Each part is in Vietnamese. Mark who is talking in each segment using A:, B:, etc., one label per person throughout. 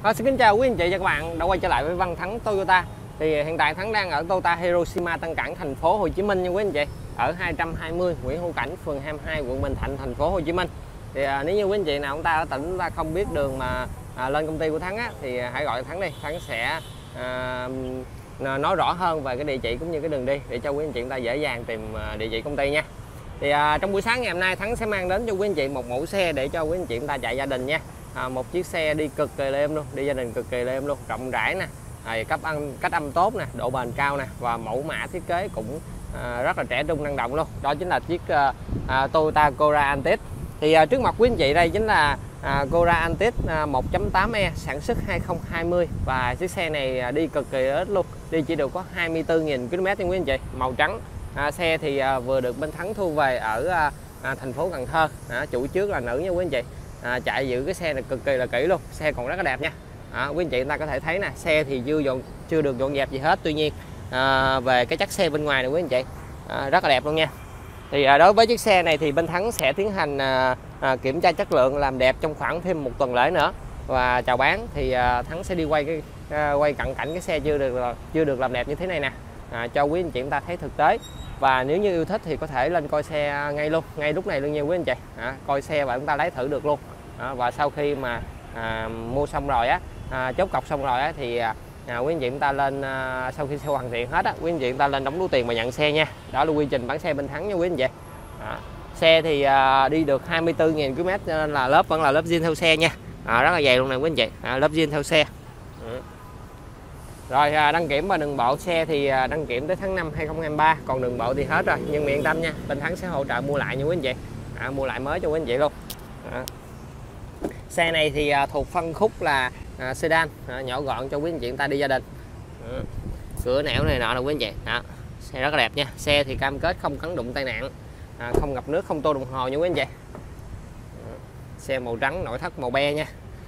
A: Xin kính chào quý anh chị và các bạn đã quay trở lại với Văn Thắng Toyota. Thì hiện tại Thắng đang ở Toyota Hiroshima Tân Cảng, thành phố Hồ Chí Minh nha quý anh chị. Ở 220 Nguyễn Hữu Cảnh, phường 22, quận Bình Thạnh, thành phố Hồ Chí Minh. Thì nếu như quý anh chị nào chúng ta ở tỉnh chúng ta không biết đường mà lên công ty của Thắng á, thì hãy gọi Thắng đi. Thắng sẽ nói rõ hơn về cái địa chỉ cũng như cái đường đi để cho quý anh chị chúng ta dễ dàng tìm địa chỉ công ty nha. Thì trong buổi sáng ngày hôm nay Thắng sẽ mang đến cho quý anh chị một mẫu xe để cho quý anh chị chúng ta chạy gia đình nha. Một chiếc xe đi cực kỳ là êm luôn, đi gia đình cực kỳ là êm luôn, rộng rãi nè, cách âm tốt nè, độ bền cao nè, và mẫu mã thiết kế cũng rất là trẻ trung năng động luôn. Đó chính là chiếc Toyota Corolla Altis. Thì trước mặt quý anh chị đây chính là Corolla Altis 1.8e sản xuất 2020, và chiếc xe này đi cực kỳ ít luôn, đi chỉ được có 24.000 km nha quý anh chị, màu trắng. Xe thì vừa được bên Thắng thu về ở thành phố Cần Thơ. Chủ trước là nữ nha quý anh chị. Chạy giữ cái xe này cực kỳ là kỹ luôn, xe còn rất là đẹp nha. Quý anh chị người ta có thể thấy nè, xe thì chưa được dọn dẹp gì hết, tuy nhiên về cái chất xe bên ngoài này quý anh chị rất là đẹp luôn nha. Thì đối với chiếc xe này thì bên Thắng sẽ tiến hành kiểm tra chất lượng, làm đẹp trong khoảng thêm một tuần lễ nữa và chào bán. Thì Thắng sẽ đi quay cận cảnh cái xe chưa được làm đẹp như thế này nè, cho quý anh chị chúng ta thấy thực tế. Và nếu như yêu thích thì có thể lên coi xe ngay lúc này luôn nha quý anh chị. Coi xe và chúng ta lấy thử được luôn. Và sau khi mà mua xong rồi chốt cọc xong rồi thì quý anh chị chúng ta lên, sau khi xe hoàn thiện hết quý anh chị chúng ta lên đóng đủ tiền và nhận xe nha. Đó là quy trình bán xe bên Thắng nha quý anh chị. Xe thì đi được 24.000 km nên là lớp vẫn là lớp zin theo xe nha. Rất là dày luôn nè quý anh chị, lớp zin theo xe. Rồi đăng kiểm và đường bộ xe thì đăng kiểm tới tháng 5 2023, còn đường bộ thì hết rồi, nhưng mà yên tâm nha, bên Thắng sẽ hỗ trợ mua lại nha quý anh chị. Mua lại mới cho quý anh chị luôn. Xe này thì thuộc phân khúc là sedan, nhỏ gọn cho quý anh chị người ta đi gia đình. Cửa nẻo này nọ là quý anh chị. Xe rất là đẹp nha. Xe thì cam kết không cấn đụng tai nạn, không ngập nước, không tô đồng hồ nha quý anh chị. Xe màu trắng, nội thất màu be nha.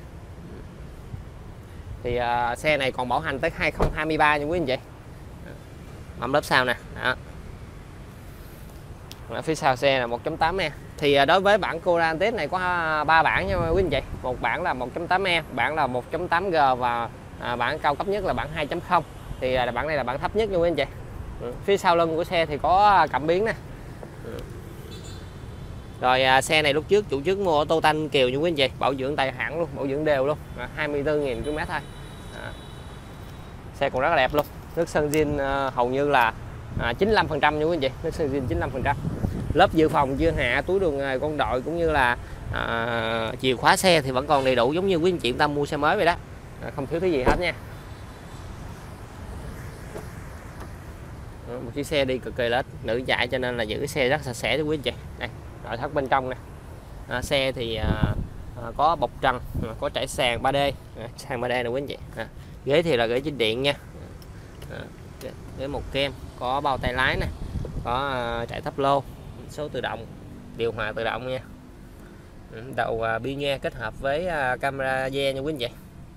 A: Thì xe này còn bảo hành tới 2023 nha quý anh chị. Mâm lớp sau nè. Ở phía sau xe là 1.8e. Thì đối với bản Corolla Altis này có 3 bản nha quý anh chị. Một bản là 1.8e, bản là 1.8G và bản cao cấp nhất là bản 2.0. Thì bản này là bản thấp nhất nha quý anh chị. Phía sau lưng của xe thì có cảm biến nè. Rồi xe này lúc trước chủ trước mua ở Tô Thanh Kiều nha quý anh chị, bảo dưỡng tại hãng luôn, bảo dưỡng đều luôn, 24.000 km thôi. Xe còn rất là đẹp luôn. Nước sơn zin hầu như là 95% nha quý anh chị, nước sơn zin 95%. Lớp dự phòng chưa hạ, túi đường nghề con đội cũng như là chìa khóa xe thì vẫn còn đầy đủ, giống như quý anh chị ta mua xe mới vậy đó, không thiếu thứ gì hết nha. Một chiếc xe đi cực kỳ là ít, nữ chạy cho nên là giữ cái xe rất sạch sẽ cho quý anh chị. Đây, nội thất bên trong nè. Xe thì có bọc trần, có trải sàn 3D, sàn 3D nè quý anh chị. Ghế thì là ghế chỉnh điện nha. Ghế một kem, có bao tay lái nè, có trải thấp lô, số tự động, điều hòa tự động nha. Đầu bi nghe kết hợp với camera rear nha quý anh chị.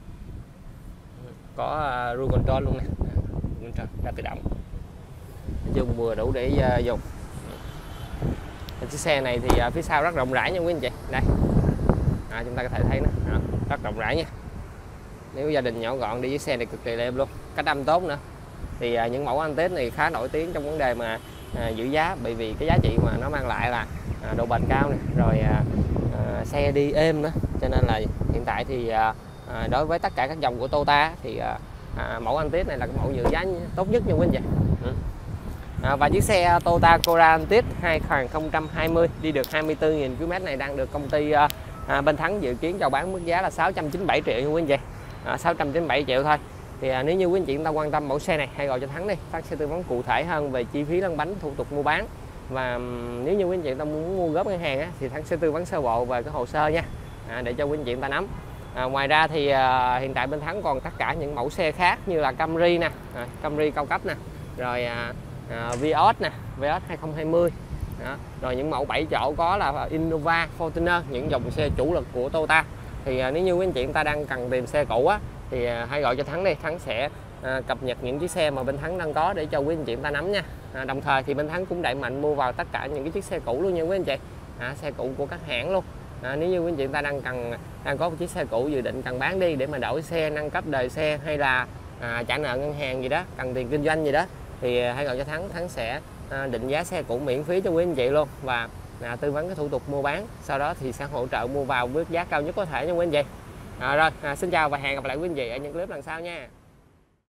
A: Có cruise control luôn nè, ra tự động, dùng vừa đủ để dùng. Chiếc xe này thì phía sau rất rộng rãi nha quý anh chị. Đây, chúng ta có thể thấy nó rất rộng rãi nha. Nếu gia đình nhỏ gọn đi với xe này cực kỳ là êm luôn, cách âm tốt nữa. Thì những mẫu Altis này khá nổi tiếng trong vấn đề mà giữ giá, bởi vì cái giá trị mà nó mang lại là độ bền cao này, rồi xe đi êm nữa. Cho nên là hiện tại thì đối với tất cả các dòng của Toyota thì mẫu Altis này là cái mẫu giữ giá tốt nhất nha quý anh chị. Và chiếc xe Toyota Corolla Altis 2020 đi được 24.000 km này đang được công ty bên Thắng dự kiến chào bán mức giá là 697 triệu nha quý anh chị. 697 triệu thôi. Thì nếu như quý anh chị chúng ta quan tâm mẫu xe này, hãy gọi cho Thắng đi, Thắng sẽ tư vấn cụ thể hơn về chi phí lăn bánh, thủ tục mua bán. Và nếu như quý anh chị ta muốn mua góp ngân hàng thì Thắng sẽ tư vấn sơ bộ về cái hồ sơ nha, để cho quý anh chị ta nắm. Ngoài ra thì hiện tại bên Thắng còn tất cả những mẫu xe khác như là Camry nè, Camry cao cấp nè, rồi Vios nè, Vios 2020. Rồi những mẫu 7 chỗ có là Innova, Fortuner, những dòng xe chủ lực của Toyota. Thì nếu như quý anh chị chúng ta đang cần tìm xe cũ thì hãy gọi cho Thắng đi, Thắng sẽ cập nhật những chiếc xe mà bên Thắng đang có để cho quý anh chị chúng ta nắm nha. Đồng thời thì bên Thắng cũng đẩy mạnh mua vào tất cả những cái chiếc xe cũ luôn nha quý anh chị. Xe cũ của các hãng luôn, Nếu như quý anh chị ta đang có một chiếc xe cũ dự định cần bán đi để mà đổi xe, nâng cấp đời xe, hay là trả nợ ngân hàng gì đó, cần tiền kinh doanh gì đó, thì hãy gọi cho Thắng sẽ định giá xe cũ miễn phí cho quý anh chị luôn, và tư vấn cái thủ tục mua bán, sau đó thì sẽ hỗ trợ mua vào với giá cao nhất có thể nha quý anh chị. Xin chào và hẹn gặp lại quý anh chị ở những clip lần sau nha.